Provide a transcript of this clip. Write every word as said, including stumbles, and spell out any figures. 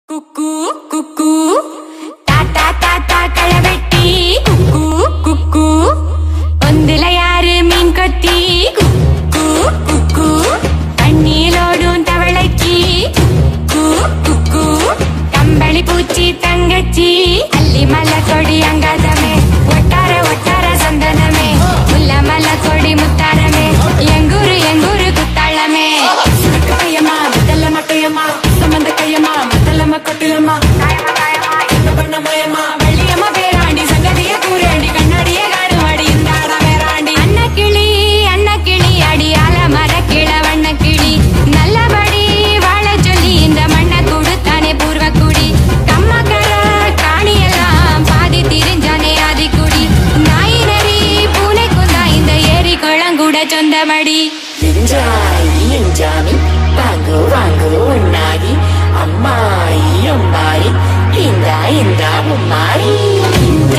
குக்கு குக்கு தாத்தா தாத்தா களவெட்டி குக்கு குக்கு ஒந்துல யாரு மீன் கொத்தி குக்கு குக்கு தண்ணீரோடும் தவளைச்சி குக்கு குக்கு கம்பளி பூச்சி தங்கச்சி அள்ளி மலை கொடி அங்காதமே ஒட்டார ஒட்டார சந்தனமே முல்ல மலை கொடி முத்தாரமே எங்கூரு எங்கூரு குத்தாளமே கையம்மா முதல்ல மட்டையம்மா சம்பந்த கையம்மா முதல்லம்மா கொட்டிலம்மா பண்ணமயம்மா வெள்ளியம்மா பேராண்டி சங்கதிய கூறாண்டி கண்ணாடிய காடுவாடி இந்த வேறாண்டி அண்ண கிளி அண்ண கிளி அடியால மர கிள வண்ண கிளி நல்லபடி வாழ சொல்லி இந்த மண்ணை கொடுத்தானே பூர்வ குடி கம்மக்கர காணியெல்லாம் பாதி திரிஞ்சானே ஆதி குடி நாய் நரி பூனை குந்தா இந்த ஏரி குளங்கூட சொந்தமடி ENJAMY bango bango unnagi ammai ammai inda inda mummai